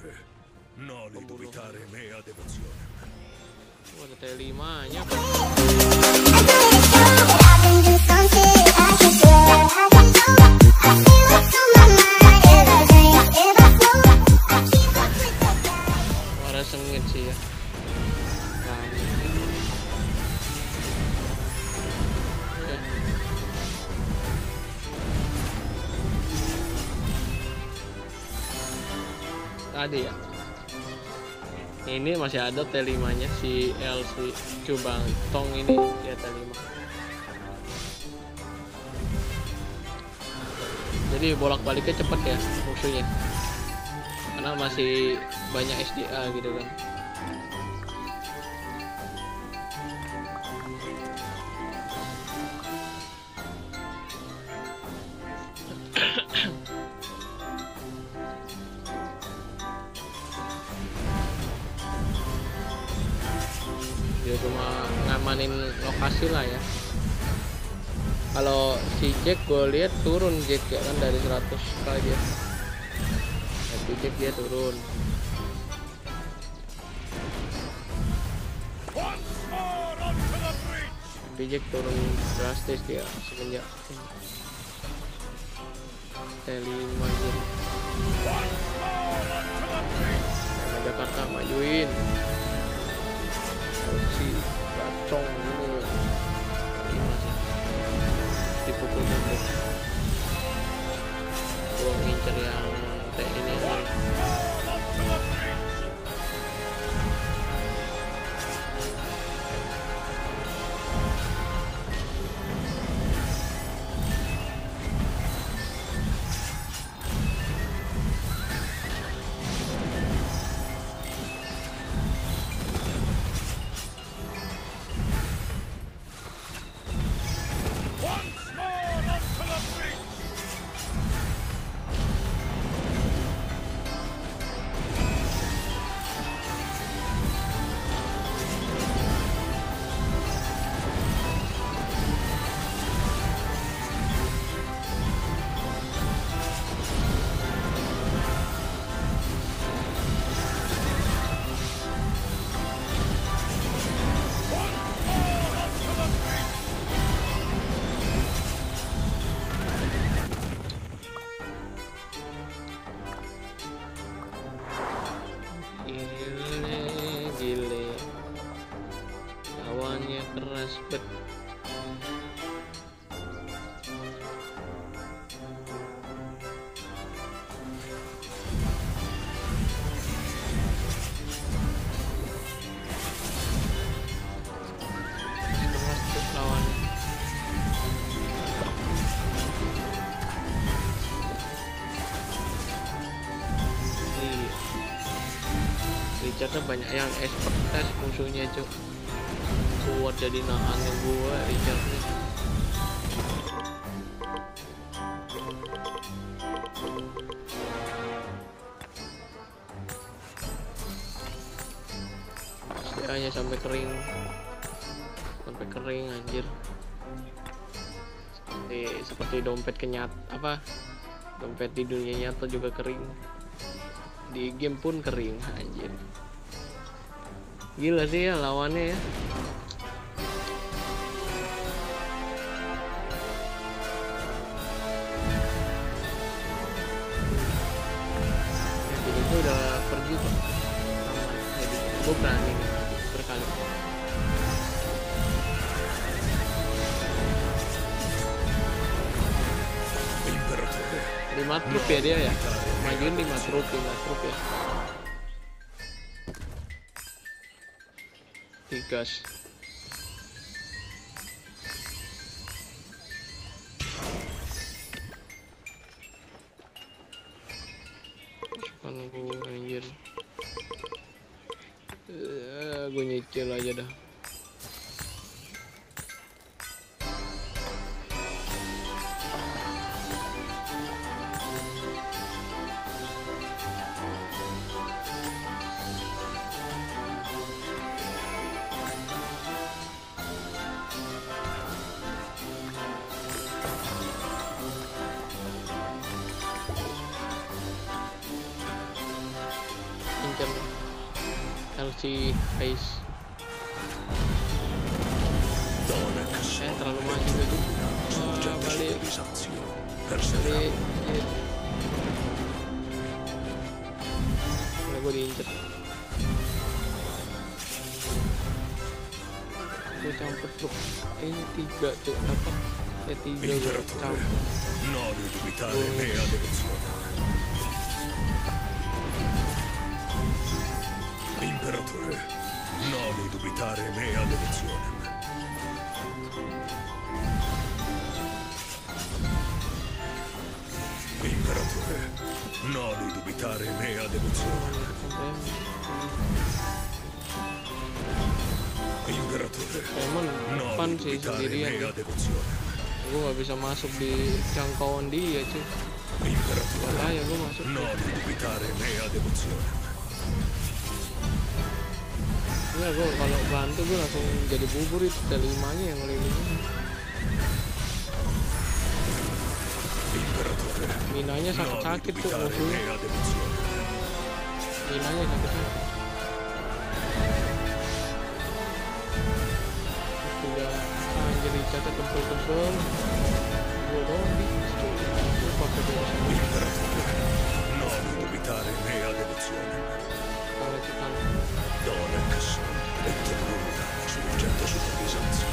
No li dubitare mea devozione. Ada T5-nya. Suara sengit sih ya. Tadi ya. Ini masih ada T5-nya si LC Cubang Tong ini ya T5. Jadi bolak-baliknya cepet ya musuhnya. Karena masih banyak SDA gitu kan. Dia cuma ngamanin lokasi lah ya. Kalau si Jack gue lihat turun Jack ya kan dari 100 aja. Tapi Jack dia turun. Tapi Jack turun drastis dia semenjak T5 gitu. Jakarta majuin. Si Gacong ini dipukul mundur. Gua ngincer yang T ini nih. Gile. Lawannya keras bet. Richardnya banyak yang expert tes musuhnya cuk, kuat jadi nahanin gua Richardnya. Hanya sampai kering anjir. Seperti dompet dompet di dunia nyata juga kering, di game pun kering anjir. Gila sih ya lawannya ya. Jadi gue udah pergi kok. Jadi gue berani berkali. Lima truk ya dia ya. Majuin 5 truk ya. Digas. Pasukan gue anjir. Gue nyicil aja dah. incer LC Ice. Terlalu maju tadi. Balik. Mulai gue diincer. Gue campur truk. Ini 3 tuh dapat. 3 gue campur. Imperatore, non dubitare mea devozione. Imperatore, non dubitare mea devozione. Imperatore, non dubitare mea devozione. Gue gak bisa masuk di jangkauan dia cuy. Imperatore, ya gue masuk. Non dubitare mea devozione. Ya gue kalau bantu gue langsung jadi bubur itu T5-nya yang ngelilingin. Minanya sakit-sakit tuh musuhnya. Minanya sakit-sakit. Udah anjir dicatnya tebel-tebel. Gue doang di gue pakai dua sama. Non dubitare mea devozione. Kalau kita Donex e Terruna sorgente super Bisanzio.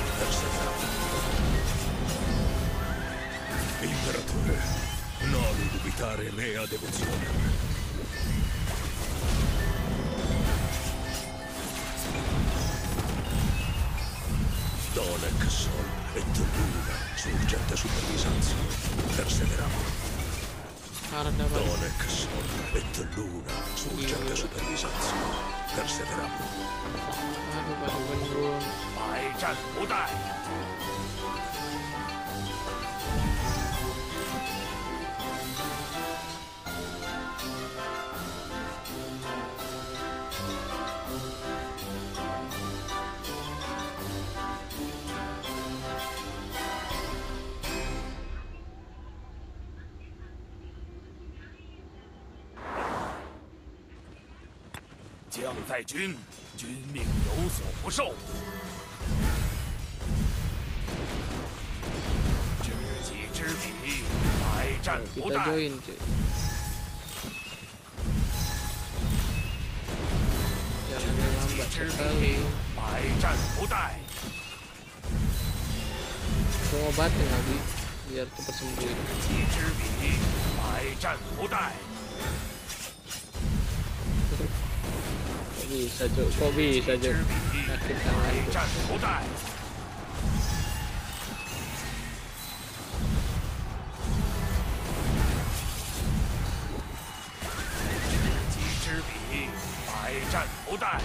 Imperatore, non dubitare mea devozione. Donex Sol e Terruna sorgente super Bisanzio. Perseveramo. Donex Sol e Terruna sorgente super Bisanzio. Perseveramo. 百战不殆。 将在军，君命有所不受。知己知彼，百战不 kita 殆。 join cuy. Jalannya 知己 lambat 知 sekali. 彼，百战不殆。 Gue ngobatin lagi biar cepet sembuh. 知己知彼，百战不殆。 Kok bisa cuy? Kok bisa 知 cuy? 彼， Sakit 百 tangan. 战不殆。知己知彼，百战不殆。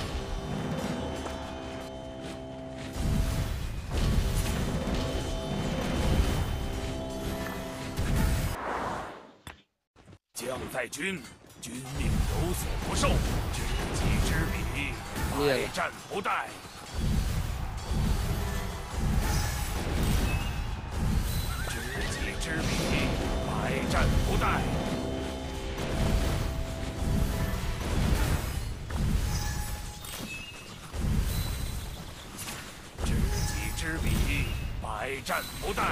将在军，君命有所不受。知己知彼，百战不殆。知己知彼，百战不殆。知己知彼，百战不殆。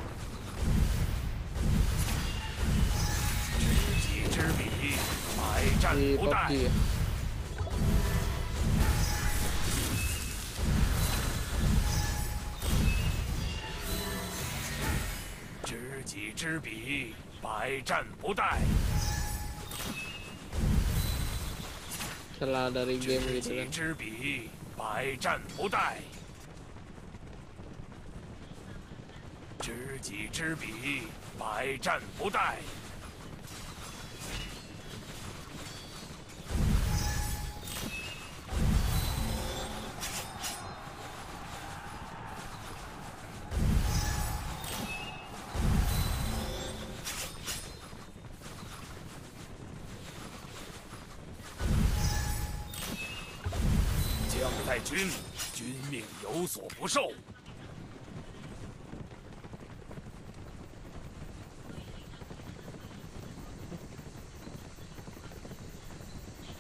知彼，百战 Di 不殆。 PUBG ya. 知己知彼，百战不殆。 Setelah dari game 知 gitu 己 kan. 知彼，百战不殆。知己知彼，百战不殆。 将在军，君命有所不受。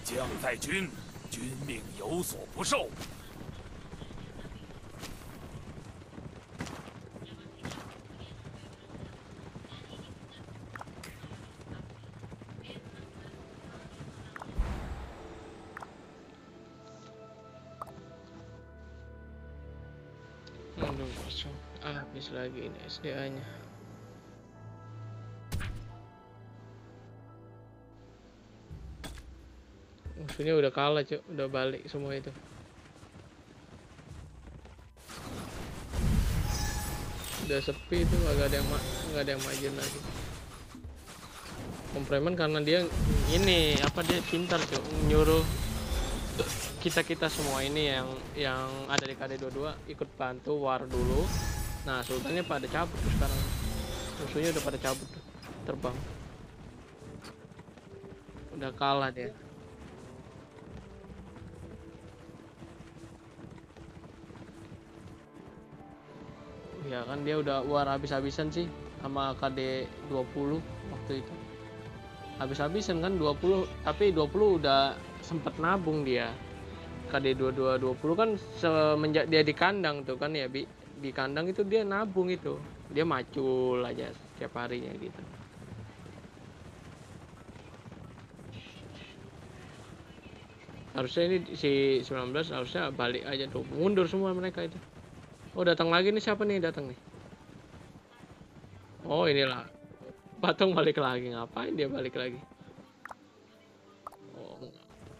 将在军，君命有所不受。 Aduh, kosong. Habis lagi ini SDA-nya. Musuhnya udah kalah, Cuk. Udah balik semua itu. Udah sepi itu, nggak ada yang majuin lagi. Om Preman karena dia ini dia pintar, Cuk, nyuruh kita semua ini yang ada di KD22 ikut bantu war dulu. Nah, sultannya pada cabut tuh sekarang. Musuhnya udah pada cabut tuh, terbang. Udah kalah dia. Ya kan dia udah war habis-habisan sih sama KD20 waktu itu. Habis-habisan kan 20, tapi 20 udah sempet nabung dia. KD22 20 kan semenjak dia di kandang tuh kan ya, di kandang itu dia nabung itu. Dia macul aja setiap harinya gitu. Harusnya ini si 19 harusnya balik aja tuh. Mundur semua mereka itu. Oh, datang lagi nih, siapa nih datang nih? Oh, inilah. Patung balik lagi. Ngapain dia balik lagi? Oh, enggak.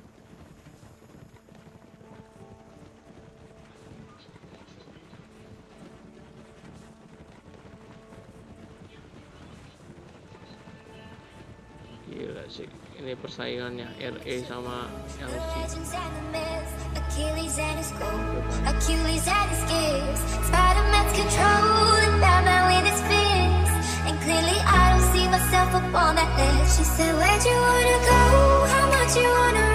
Gila sih, ini persaingannya RE sama LC. Achilles and his gold, Achilles and his gifts, Spider-Man's control, and Batman with his fists. And clearly I don't see myself up on that ledge. She said, where'd you wanna go? How much you wanna